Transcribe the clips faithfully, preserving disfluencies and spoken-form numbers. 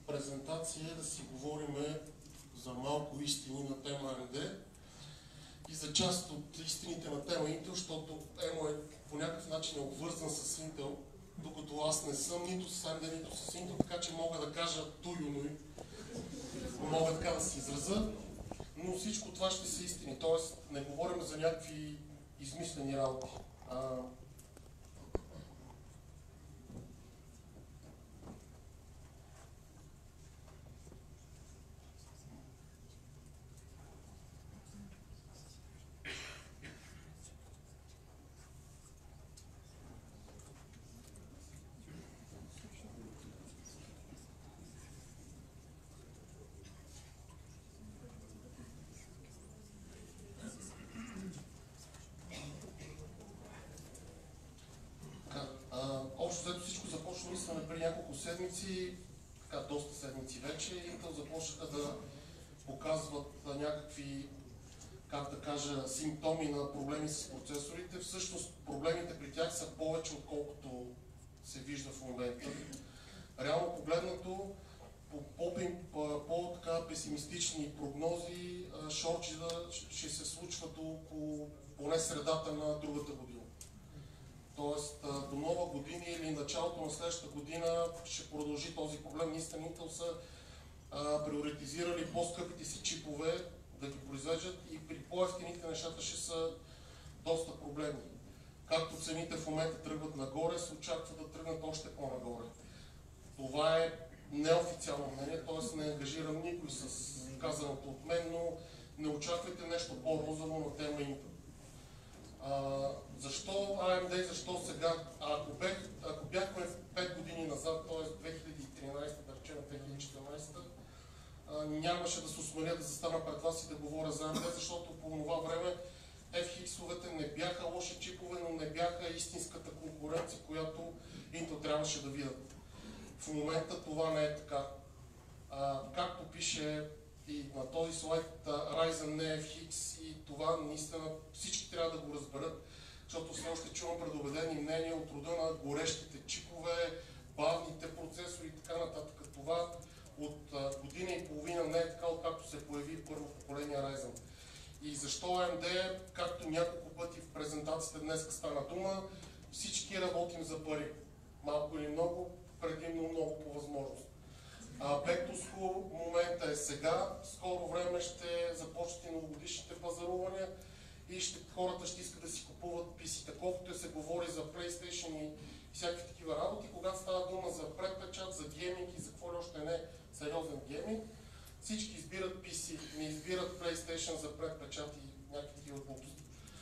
презентация да си говорим за малко истини на тема А Ем Ди и за част от истините на тема Intel, защото Емо е по някакъв начин е обвързан с Intel, докато аз не съм нито с А Ем Ди, нито с Intel, така че мога да кажа туюно и мога така да се израза, но всичко това ще са истини, т.е. не говорим за някакви измислени работи. А, Общо взето всичко започна, мисля, преди няколко седмици, така доста седмици вече, Intel започнаха да показват някакви, как да кажа, симптоми на проблеми с процесорите. Всъщност проблемите при тях са повече, отколкото се вижда в момента. Реално погледнато, по по-песимистични прогнози, шорчида ще се случва до около поне средата на другата година. Тоест до нова година или началото на следващата година ще продължи този проблем. Наистина Intel са а, приоритизирали по-скъпите си чипове да ги произвеждат и при по-евтините нещата ще са доста проблемни. Както цените в момента тръгват нагоре, се очаква да тръгнат още по-нагоре. Това е неофициално мнение, т.е. не ангажирам никой с казаното от мен, но не очаквайте нещо по-розово на тема Intel. Uh, защо А Ем Ди, защо сега? Ако, бех, ако бяхме пет години назад, т.е. две хиляди и тринадесета, да речем две хиляди и четиринадесета, uh, нямаше да се осмеля да застана пред вас и да говоря за А Ем Ди, защото по това време Еф Икс-овете не бяха лоши чипове, но не бяха истинската конкуренция, която Intel трябваше да видят. В момента това не е така. Uh, както пише и на този слайд Ryzen не е Еф Икс и това наистина всички трябва да го разберат, защото все още чувам предубедени мнения от рода на горещите чипове, бавните процесори и така нататък. Това от година и половина не е така, откакто се появи първо поколение Ryzen. И защо А Ем Ди, както няколко пъти в презентацията днес стана дума, всички работим за пари. Малко или много, предимно много по възможност. Back to school момента е сега, скоро време ще започнат и новогодишните пазарувания и ще, хората ще искат да си купуват пи си-та, колкото се говори за PlayStation и всякакви такива работи, когато става дума за предпечат, за гейминг и за какво ли още не сериозен гейминг, всички избират пи си, не избират PlayStation за предпечат и някакви такива глупости.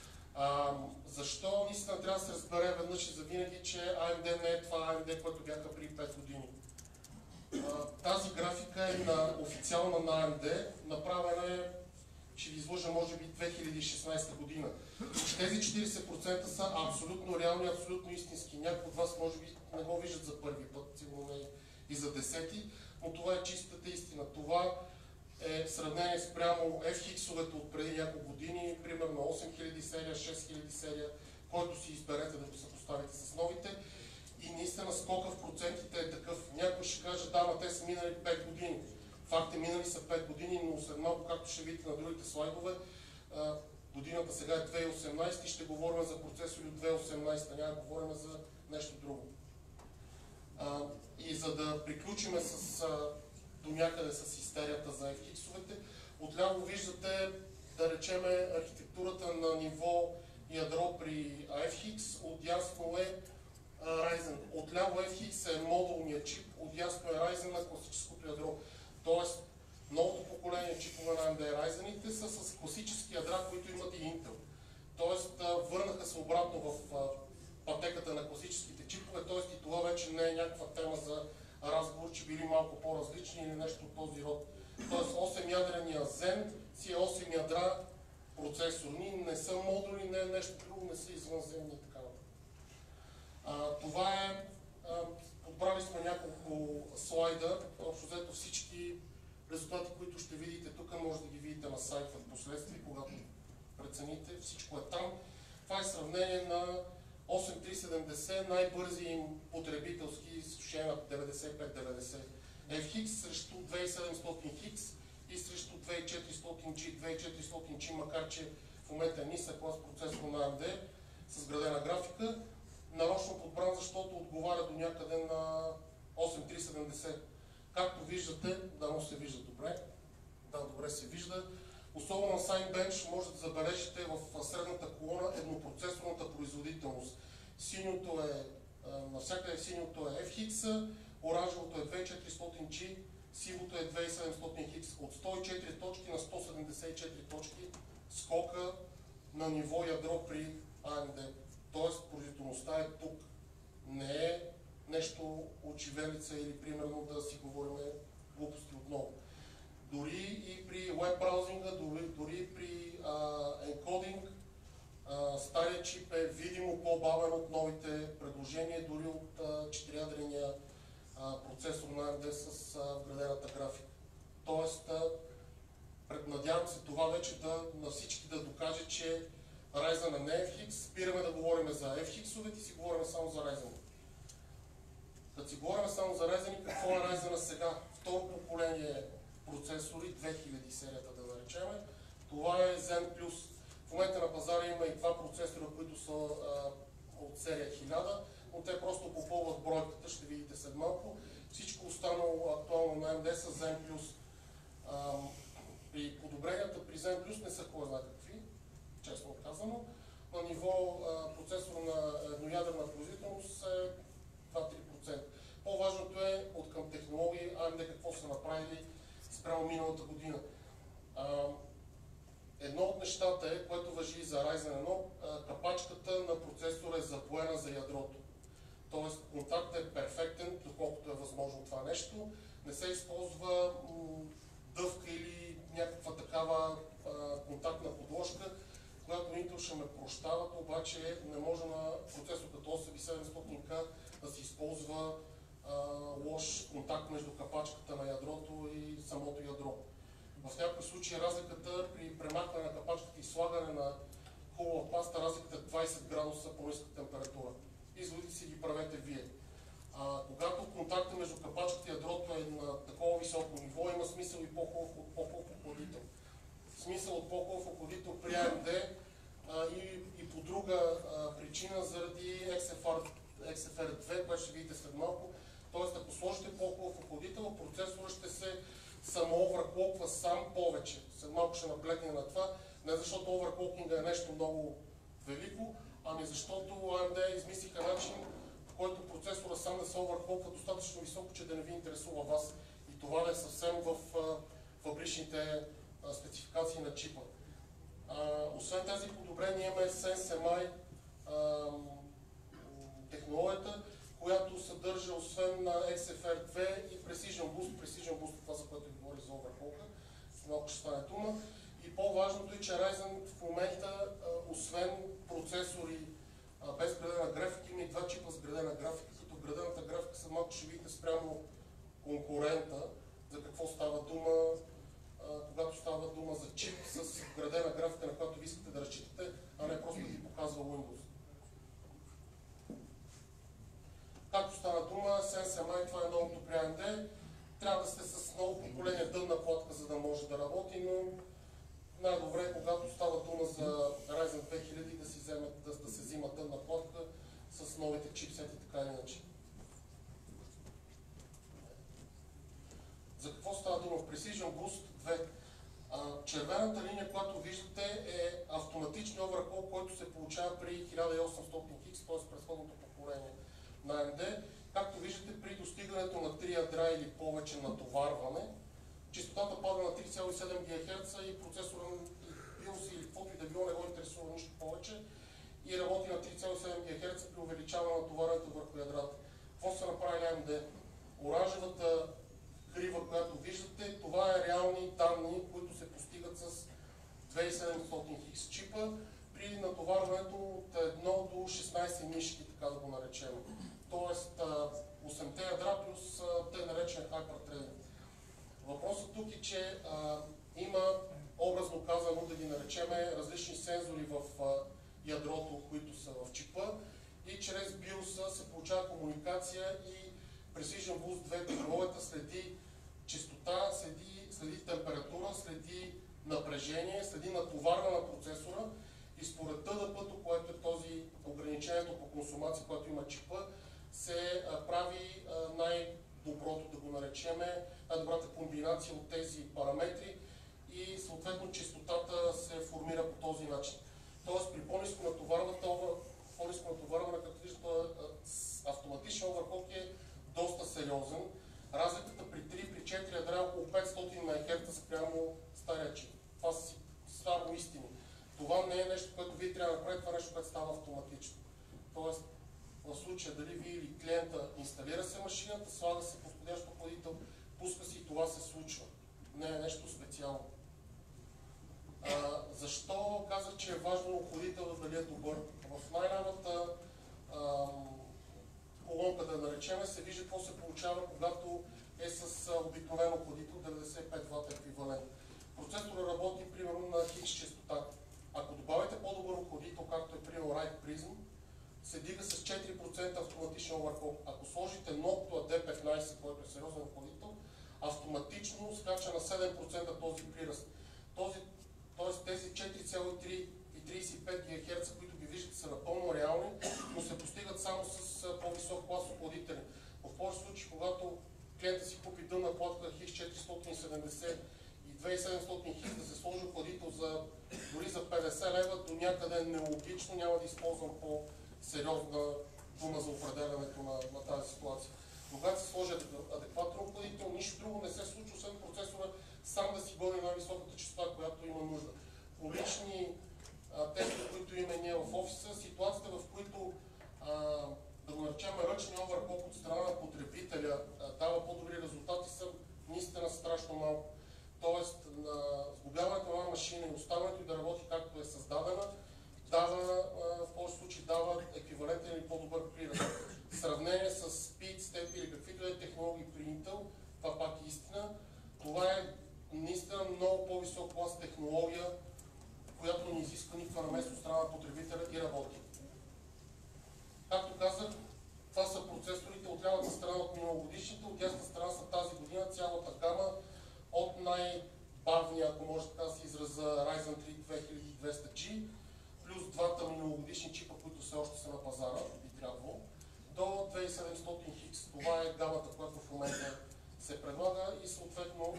Защо наистина трябва да се разбере веднъж и завинаги, че А Ем Ди не е това А Ем Ди, което бяха преди пет години. Тази графика е на, официална на А Ем Ди, направена е, ще ви изложа може би две хиляди и шестнадесета година. Тези четиридесет процента са абсолютно реални, абсолютно истински. Някои от вас може би не го виждат за първи път, сигурно не и за десети, но това е чистата истина. Това е в сравнение спрямо Еф Икс-овете от преди няколко години, примерно осем хиляди серия, шест хиляди серия, който си изберете да го съпоставите с новите. И наистина скока в процентите е такъв. Някой ще каже, да, но те са минали пет години. Факт е, минали са пет години, но след малко, както ще видите на другите слайдове, годината сега е две хиляди и осемнадесета и ще говорим за процесори от две хиляди и осемнадесета, няма да говорим за нещо друго. И за да приключим с, до някъде с истерията за Еф Икс-овете, отляво виждате, да речеме, архитектурата на ниво ядро при Еф Икс, отдясно е Ryzen. Отляво Еф Икс е модулният чип, отдясно е Ryzen на класическото ядро. Тоест, новото поколение чипове на А Ем Ди Ryzen-ите са с класически ядра, които имат и Intel. Тоест, върнаха се обратно в пътеката на класическите чипове, т.е. и това вече не е някаква тема за разговор, че били малко по-различни или нещо от този род. Тоест, осем ядрения Zen си е осем ядра процесорни, не са модули, не е нещо друго, не са извънземни и така нататък. Uh, това е, uh, подбрали сме няколко слайда, общо взето всички резултати, които ще видите тук, може да ги видите на сайта в последствие, когато прецените, всичко е там. Това е сравнение на осем три седемдесет, най-бързи им потребителски изсушение на деветдесет и пет деветдесет. Еф Икс срещу две хиляди и седемстотин Хикс и срещу две хиляди и четиристотин Джи. две хиляди и четиристотин Джи, макар че в момента е нисък клас процесор на А Ем Ди с градена графика, нарочно подбран, защото отговаря до някъде на осем хиляди триста и седемдесет. Както виждате, дано се вижда добре, да, добре се вижда, особено на Signbench може да забележите в средната колона еднопроцесорната производителност. Синьото е, навсякъде синьото е Еф Икс, оранжевото е две хиляди и четиристотин Джи, сивото е две хиляди и седемстотин Хикс. От сто и четири точки на сто седемдесет и четири точки скока на ниво ядро при А Ем Ди. Тоест, производителността е тук. Не е нещо от живелица или примерно да си говорим глупости отново. Дори и при веб браузинга, дори, дори при а, енкодинг, а, стария чип е видимо по-бавен от новите предложения, дори от четириядрения процесор на А Ем Ди с а, вградената графика. Тоест, надявам се това вече да, на всички да докаже, че Ryzen не е Еф Икс, спираме да говорим за Еф Икс-овете и си говорим само за Ryzen. Като си говорим само за Ryzen, какво е Ryzen сега? Второ поколение процесори, две хиляди серията да наречем. Това е Zen Plus. В момента на пазара има и два процесора, които са а, от серия хиляда, но те просто попълват бройката, ще видите след малко. Всичко останало актуално на А Ем Ди са Zen Plus. А, и подобренията при Zen Plus не са кой знае какви, честно казано. На ниво а, процесор на едноядрена производителност е два до три процента. По-важното е от към технологии А Ем Ди какво са направили спрямо миналата година. А, едно от нещата е, което важи и за Ryzen едно, капачката на процесора е запоена за ядрото. Тоест контактът е перфектен, доколкото е възможно това нещо. Не се използва дъвка или някаква такава а, контактна подложка, която Intel ще ме прощават, обаче не може на процесор като осем хиляди и седемстотин К да се използва а, лош контакт между капачката на ядрото и самото ядро. В някои случаи разликата при премахване на капачката и слагане на хубава паста, разликата е двайсет градуса по ниска температура. Изводите си ги правете вие. А, когато контактът между капачката и ядрото е на такова високо ниво, има смисъл и по-хубав от по-хубав охладител. Смисъл от по-хубав охладител при А Ем Ди а, и, и по друга а, причина заради Екс Еф Ар две, което ще видите след малко. Тоест, ако сложите по-хубав охладител, процесорът ще се самооверклоква сам повече. След малко ще наблегне на това. Не защото оверклокинга е нещо много велико, ами защото А Ем Ди измислиха начин, в който процесора сам да се оверклоква достатъчно високо, че да не ви интересува вас. И това е съвсем в а, фабричните а, спецификации на чипа. А, освен тези подобрения имаме SenseMI технологията, която съдържа освен на Екс Еф Ар две и Precision Boost. Precision Boost е това, за което ви говори за оверклока. Малко ще стане дума. И по-важното е, че Ryzen в момента, освен процесори без градена графика, има и два чипа с градена графика, като градената графика след малко ще видите спрямо конкурента, за какво става дума, когато става дума за чип с градена графика, на която ви искате да разчитате, а не просто да ви показва Windows. Както стана дума, SenseMI, това е новото при А Ем Ди. Трябва да сте с ново поколение дънна платка, за да може да работи, но най-добре е, когато става дума за Ryzen две хиляди, да, си вземе, да, да се взима дънна платка с новите чипсети, така иначе. За какво става дума? В Precision Boost две. А, червената линия, която виждате, е автоматичен оверклок, който се получава при хиляда и осемстотин Хикс, т.е. предходното поколение на А Ем Ди. Както виждате, при достигането на три ядра или повече натоварване, честотата пада на три цяло и седем гигахерца и процесора и биос или каквото и да било не го интересува нищо повече и работи на три цяло и седем гигахерца при увеличаване на товарането върху ядрата. Какво са направили А Ем Ди? Оранжевата крива, която виждате, това е реални данни, които се постигат с две хиляди и седемстотин Хикс чипа при натоварването от едно до шестнайсет мишки, така да го наречем. Тоест осемте ядра плюс те наречен hyperthreading. Въпросът тук е, че а, има, образно казано да ги наречеме, различни сензори в а, ядрото, които са в чипа и чрез биоса се получава комуникация и Precision Boost две технологията следи напрежение, следи натоварване на процесора и според Т Д П, което е този ограничението по консумация, което има чипа, се а, прави а, най-доброто, да го наречеме, най-добрата комбинация от тези параметри и съответно честотата се формира по този начин. Тоест при по-ниско натоварване, по-ниско натоварване, като виждате, автоматичен оверклок е доста сериозен. Разликата при три, при четири ядра е около петстотин мегахерца спрямо стария чип. Това са само истини. Това не е нещо, което вие трябва да направите, това е нещо, което става автоматично. Тоест, в случая дали вие или клиента инсталира се машината, слага се подходящ охладител, пуска се и това се случва. Не е нещо специално. А, защо казах, че е важно охладителът дали е добър? В най-ранната колонка, да наречем, се вижда какво се получава, когато е с обикновен охладител деветдесет и пет вата еквивалент. Процесорът работи примерно на хикс честота. Ако добавите по-добър охладител, както е примерно Ride Prism, се дига с четири процента автоматичен оверклок. Ако сложите Noctua Д петнайсет, който е сериозен охладител, автоматично скача на седем процента този приръст. Този, т.е. тези четири цяло и три и трийсет и пет гигахерца, които ги виждате, са напълно реални, но се постигат само с по-висок клас охладители. В повече случаи, когато клиента си купи дънна платка хикс четиристотин и седемдесет и две хиляди и седемстотин хикс да се сложи охладител за, дори за петдесет лева, до някъде е нелогично, няма да използвам по-сериозна дума за определянето на, на тази ситуация. Когато се сложи адекватен охладител, нищо друго не се случва, освен процесора сам да си гони най-високата честота, която има нужда. По лични тестове, които имаме ние в офиса, ситуацията, в които а, да го наречем ръчния оверклок от страна на потребителя а, дава по-добри резултати, са наистина страшно малко. Тоест, на сглобяването на една машина и оставането и да работи както е създадена, дава, а, в повече случаи дава еквивалентен или по-добър приръст. В сравнение с Speed, Step или каквито е технологии при Intel, това пак е истина. Това е наистина много по-висок клас технология, която не изисква никаква намеса от страна на потребителя и работи. Както казах, това са процесорите от лявата страна от миналогодишните, от дясната страна са тази година цялата гама от най-бавния, ако може така да се израза, Ryzen три две хиляди и двеста джи, плюс двата миналогодишни чипа, които все още са на пазара, би трябвало, до две хиляди и седемстотин хикс. Това е гамата, която в момента се предлага и съответно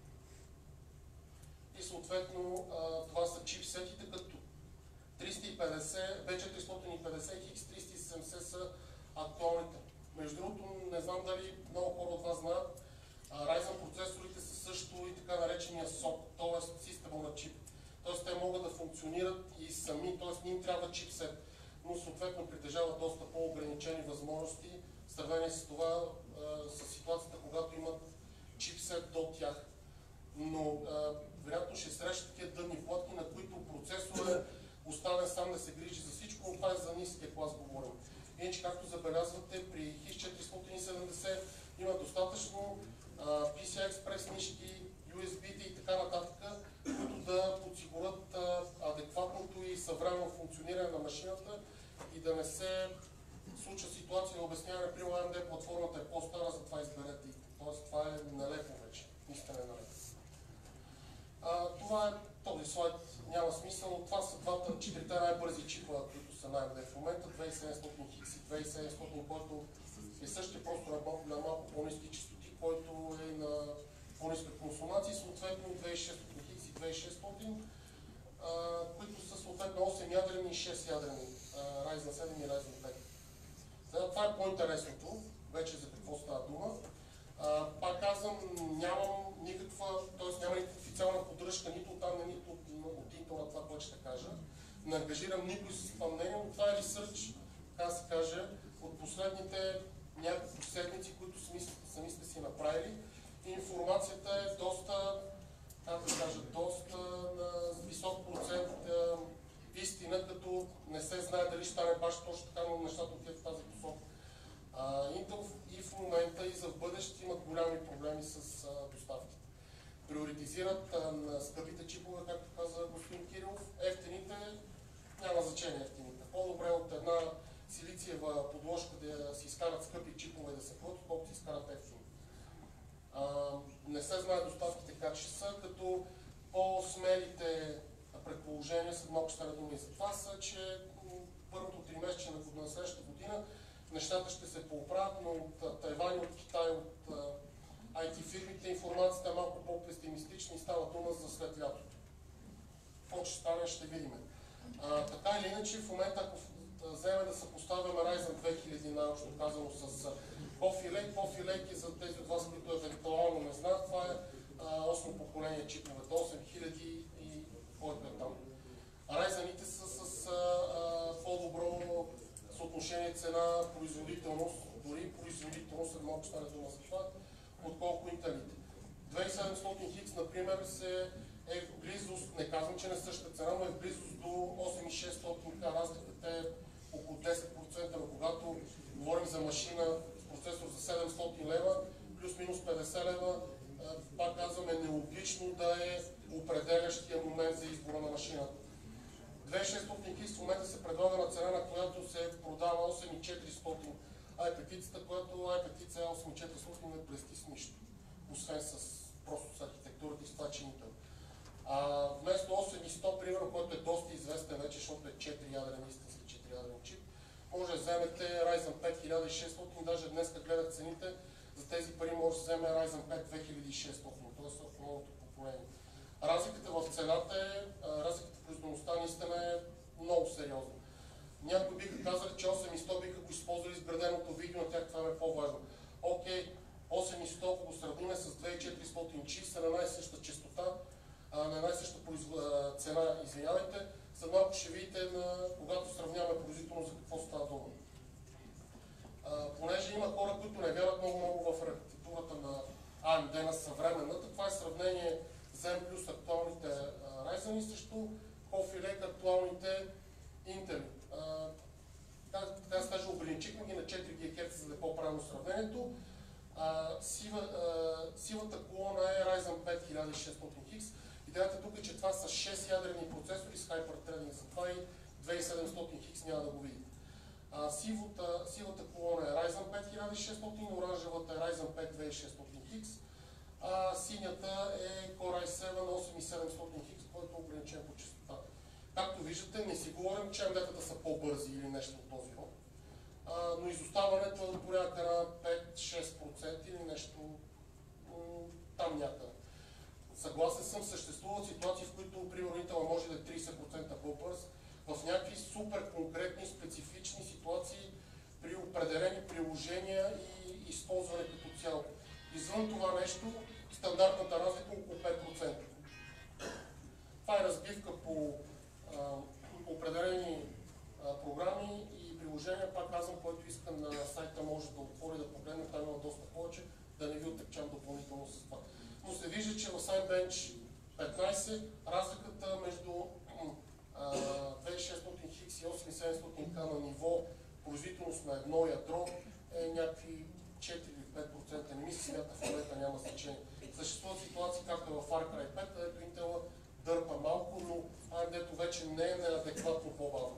И съответно това са чипсетите, като триста и петдесет, бе четиристотин и петдесет хикс, триста и седемдесет са актуалните. Между другото, не знам дали много хора от вас знаят, Ryzen процесорите са също и така наречения сок, т.е. система на чип. Т.е. те могат да функционират и сами, т.е. не им трябва чипсет, но съответно притежават доста по-ограничени възможности в сравнение с това, с ситуацията, когато имат чипсет до тях. Но а, вероятно ще срещат такива дънни платки, на които процесор е оставен сам да се грижи за всичко, но това е за ниския клас говорим. Иначе, както забелязвате, при хикс четиристотин и седемдесет има достатъчно а, Пи Си Ай Express нишки, Ю Ес Би-те и така нататък, които да подсигурят а, адекватното и съвременно функциониране на машината и да не се случва ситуация на обясняване, при А Ем Ди платформата е по-стара, затова изберете. Тоест това е нелепо вече. Наистина е нелепо. А, това е този слайд, няма смисъл, но това са двата, четирите най-бързи чипа, които са на А Ем Ди в момента, две хиляди и седемстотин хикс и две хиляди и седемстотин, който е същия, просто на малко, на малко по-ниски честоти, който е на по-ниска консумация, съответно две хиляди и шестстотин хикс и две хиляди и шестстотин, а, които са съответно осем ядрени и шест ядрени, Ryzen седем и Ryzen пет. Сега, това е по-интересното, вече за какво става дума. Uh, пак казвам, нямам никаква, т.е. няма никаква официална поддръжка, нито от там, нито от, от Intel на това, което ще кажа. Не ангажирам никой с това мнение, но това е ресърч, така да се каже, от последните няколко седмици, които сами, сами сте си направили. И информацията е доста, как да кажа, доста на висок процент uh, истина, като не се знае дали ще стане баш точно така, но нещата отиват в тази посока. Uh, Intel и в момента и за в бъдеще имат голями проблеми с uh, доставките. Приоритизират uh, на скъпите чипове, както каза господин Кирилов, ефтините, няма значение ефтините. По-добре от една силициева подложка да си изкарат скъпи чипове да се платят, колкото си изкарат ефтини. Uh, не се знае доставките как ще са, като По-смелите предположения с много стара дума и за това са, че първото тримесечие на следващата година нещата ще се поправят, но от Тайван и от Китай, от ай ти фирмите информацията е малко по-песимистична и става дума за след лятото. Какво ще стане, ще видим. А, така или иначе, в момента, ако вземе да съпоставяме Ryzen две хиляди, наобщо казано, с Coffee Lake, Coffee Lake е за тези от вас, които евентуално не знаят, това е осмо поколение чиповете, осем хиляди и който е там. Ryzen-ите са с по-добро съотношение цена-производителност, дори производителност, не мога да стане дума за това, отколко Intel-ите. две хиляди и седемстотин хикс, например, се е в близост, не казвам, че не същата цена, но е в близост до осем хиляди и шестстотин К, разликата е около десет процента, но когато говорим за машина с процесор за седемстотин лева, плюс-минус петдесет лева, пак казвам, е нелогично да е определящия момент за избора на машината. две хиляди и шестстотин хикс в момента се предлага на цена, на която се продава осем хиляди и четиристотин ай пи-цата, която ай пи-ца е осем хиляди и четиристотин не блести с нищо, освен с просто с архитектурата и с това чинител. А, вместо осем хиляди и сто, примерно, който е доста известен вече, защото е четири ядрен, истински четири ядрен чип, може да вземете Ryzen пет хиляда и шестстотин, даже днес гледах цените, за тези пари може да вземе Ryzen пет две хиляди и шестстотин, т.е. в новото поколение. Разликата в цената е, разликата в производителността наистина е много сериозна. Някои биха казали, че осем хиляди и сто биха го използвали с граденото видео, на тях това е по-важно. Окей, осем хиляди и сто, ако го сравним с две хиляди и четиристотин чи, са на най-съща частота, на най-съща цена, извинявайте, за малко ще видите, на, когато сравняваме производително, за какво става дума. Понеже има хора, които не вярват много-много в архитектурата на А Ем Ди на съвременната, това е сравнение Zen плюс актуалните Ryzen и срещу Coffee Lake актуалните Intel. Така да скажа, ограничихме ги на четири гигахерца, за да е по-правилно сравнението. А, сива, а, сивата колона е Ryzen пет хиляда и шестстотин хикс. Идеята тук е, че това са шест ядрени процесори с Hyper-Threading, затова и две хиляди и седемстотин хикс няма да го видите. А, сивата, сивата колона е Ryzen пет хиляда и шестстотин, оранжевата е Ryzen пет две хиляди и шестстотин хикс, а синята е Core ай седем осем хиляди и седемстотин хикс, който е ограничен по честота. Както виждате, не си говорим, че ем ди-тата са по-бързи или нещо от този род, но изоставането е до порядка на пет-шест процента или нещо там някъде. Съгласен съм, съществуват ситуации, в които приоритета може да е трийсет процента по-бърз, в някакви супер конкретни, специфични ситуации при определени приложения и използване като цяло. Извън това нещо, стандартната разлика е около пет процента. Това е разбивка по а, определени а, програми и приложения, пак казвам, който иска на сайта може да отвори, да погледне, там има доста повече, да не ви оттъпчам допълнително с това. Но се вижда, че в Signbench петнайсет разликата между две хиляди и шестстотин хикс и осем хиляди и седемстотин К на ниво производителност на едно ядро е някакви четири или пет процента. Не ми се смята, в момента няма значение. Съществуват ситуации, както в Far Cry пет, където Intel дърпа малко, но А Ем Ди-то вече не е неадекватно по-бавно.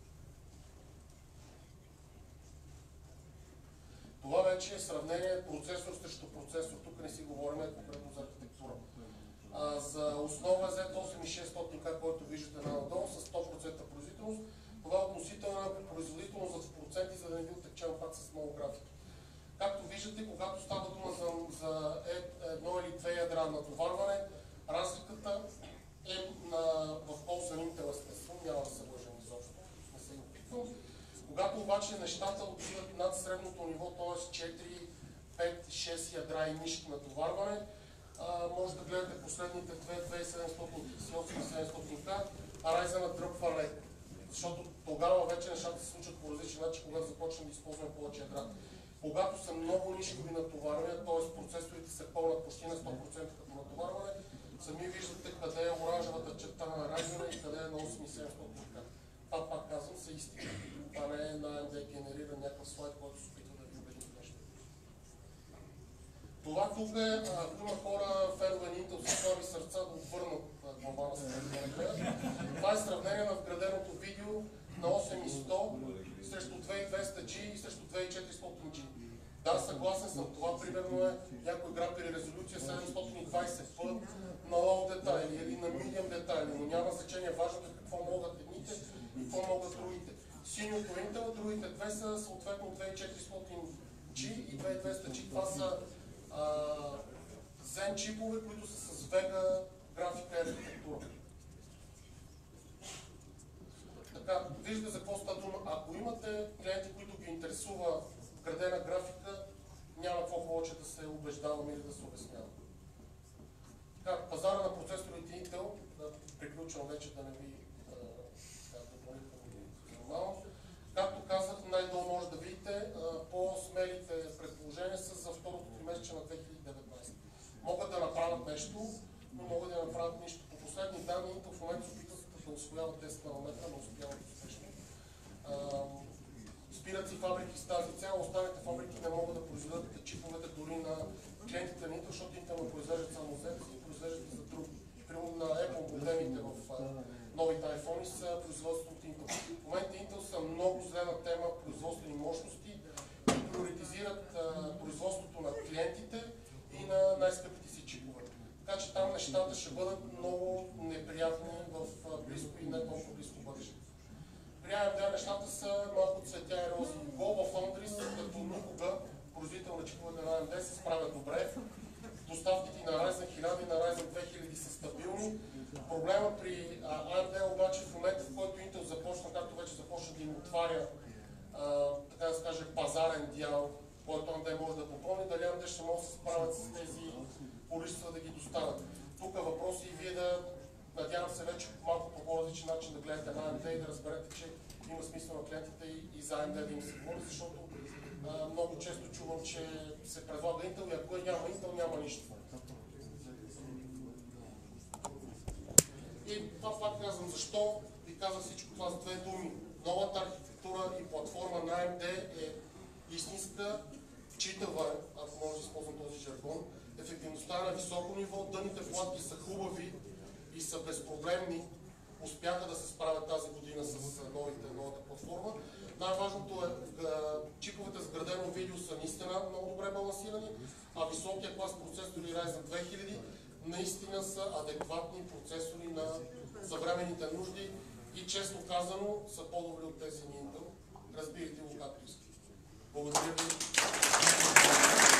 Това вече е сравнение процесор срещу процесор. Тук не си говорим конкретно за архитектура. А, за основа Z осем хиляди и шестстотин К, който виждате надолу, с сто процента производителност, това е относителна производителност в проценти, за да не ви оттечавам пак с много графики. Както виждате, когато става дума за, за едно или две ядра натоварване, разликата е на, в полза на Intel, естествено, няма да се лъжем изобщо, не се опитвам. Когато обаче нещата отиват над средното ниво, т.е. четири, пет, шест ядра и нишки натоварване, а, може да гледате последните две, две хиляди и седемстотин хикс и осем хиляди и седемстотин К, а Ryzen дръпва леко. Защото тогава вече нещата се случват по различен начин, когато започнем да използваме повече ядра. Когато са много нишкови натоварвания, т.е. процесорите се пълнат почти на сто процента като натоварване, сами виждате къде е оранжевата черта на Ryzen и къде е на осем хиляди и седемстотин К. Това, пак казвам, са истина. Това не е на А Ем Ди генериран някакъв слайд, който се опитва да ви убеди в нещо. Това тук е, ако има хора, фенове на Intel, с слаби сърца да отвърнат глава на сравнение. Това е сравнение на вграденото видео на осем хиляди и сто срещу две хиляди и двеста джи и срещу две хиляди и четиристотин джи. Да, съгласен съм. Това примерно е някой игра при резолюция седемстотин и двайсет пъти на лоу детайли или на няма значение, важното е какво могат едните и какво могат другите. Синьото Intel, другите две са съответно две хиляди и четиристотин джи и две хиляди и двеста джи. Това са а, Zen чипове, които са с Vega графика и архитектура. Така, виждате за какво става дума. Ако имате клиенти, които ги интересува градена графика, няма какво повече да се убеждавам или да се обяснявам. Така, пазара на процесорите Intel, да приключвам вече да не ви допълнително нормално. Както казах, най-долу може да видите, по-смелите предположения са за второто тримесечие на две хиляди и деветнадесета. Могат да направят нещо, но могат да направят нищо. По последни данни Intel в момента се опитват да усвояват десет нанометра, но успяват успешно. Спират си фабрики с тази цяло, останалите фабрики не могат да произведат чиповете дори на клиентите на Intel, защото Intel не произвеждат само себе си, произвеждат и за други. Примерно на Apple модемите в новите iPhone са производството от Intel. В момента Intel са много зле на тема производствени мощности и приоритизират а, производството на клиентите и на най-скъпите си чипове. Така че там нещата ще бъдат много неприятни в близко и не толкова близко бъдеще. При ей ем ди нещата са малко цветя и рози. GlobalFoundries, като никога производител на чиповете на ей ем ди, се справят добре. Доставките на Ryzen хиляда и на Ryzen две хиляди са стабилни. Проблема при ей ем ди обаче в момента, в който Intel започна, както вече започна да им отваря, а, така да се каже, пазарен дял, който ей ем ди може да попълни, дали ей ем ди ще могат да се справят с тези количества да ги доставят. Тук въпрос и вие да, надявам се вече малко по по-различен начин да гледате на ей ем ди и да разберете, че има смисъл на клиентите и, и за ей ем ди да им се говори, защото а, много често чувам, че се предлага Intel и ако няма Intel, няма нищо. И това пак казвам защо ви казвам всичко това с две думи. Новата архитектура и платформа на ей ем ди е истинска, читава, ако може да използвам този жаргон. Ефективността е на високо ниво, дъните платки са хубави и са безпроблемни. Успяха да се справят тази година с новите, новата платформа. Най-важното е, чиповете с градено видео са наистина много добре балансирани, а високия клас процесори Ryzen две хиляди наистина са адекватни процесори на съвременните нужди и честно казано са по-добри от тези на Intel. Разбирайте го както искате. Благодаря ви.